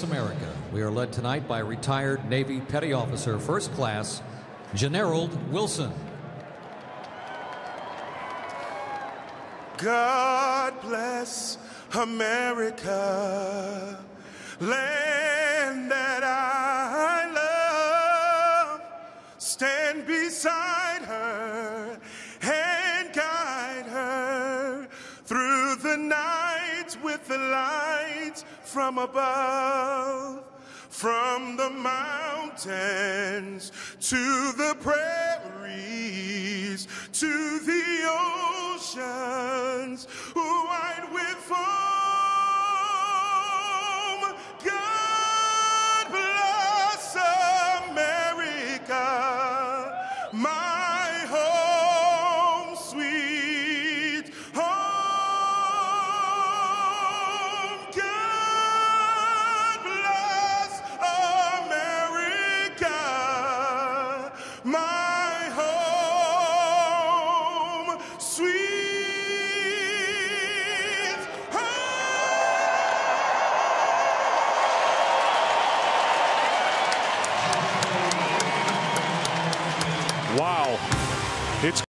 Bless America. We are led tonight by retired Navy Petty Officer First Class Generald Wilson. God bless America, land that I love. Stand beside her and guide her through the night with the lights from above. From the mountains to the prairies to the oceans wide with foam. God bless America, my home, sweet home. God bless America, my home, sweet home. Wow. It's